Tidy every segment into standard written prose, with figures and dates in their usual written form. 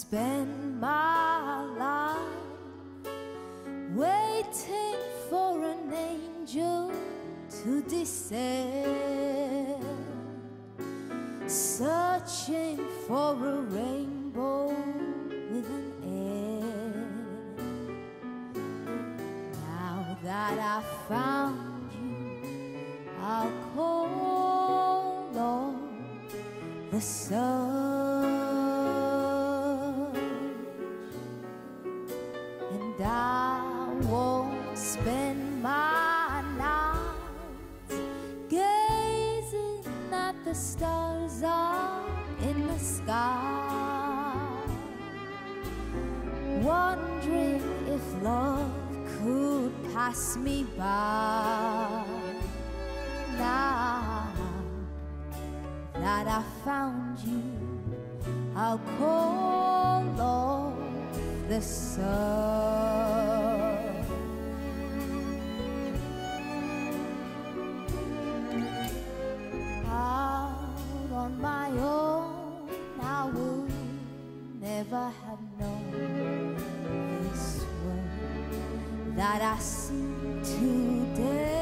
spend my life waiting for an angel to descend, searching for a rainbow with an end. Now that I found you, I'll call on the sun, and I won't spend my nights gazing at the stars up in the sky, wondering if love could pass me by. Now that I found you, I'll call off the sun. Out on my own, I would never have known this world that I see today.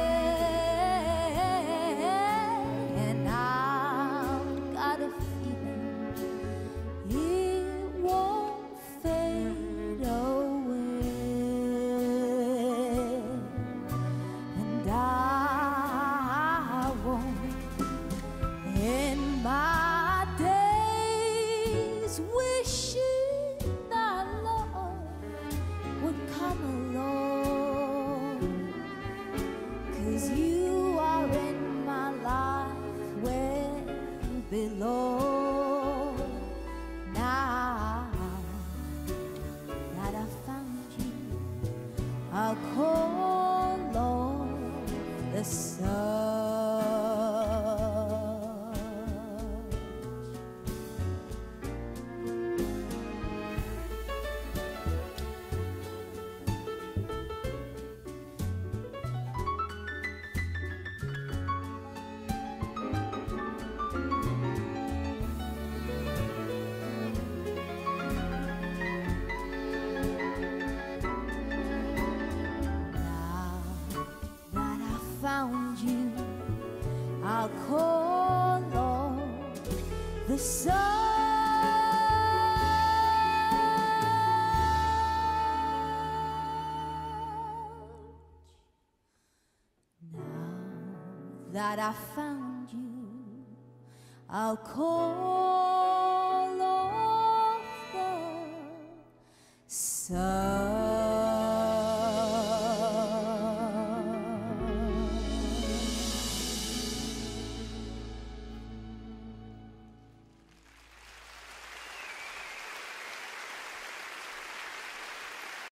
And I've got a feeling it won't fade away. And I won't end my days wishing that love would come along, 'cause you are in my life where you belong. Now that I found you, I'll call on the sun. Found you, I'll call on the sun. Now that I found you, I'll call on the sun.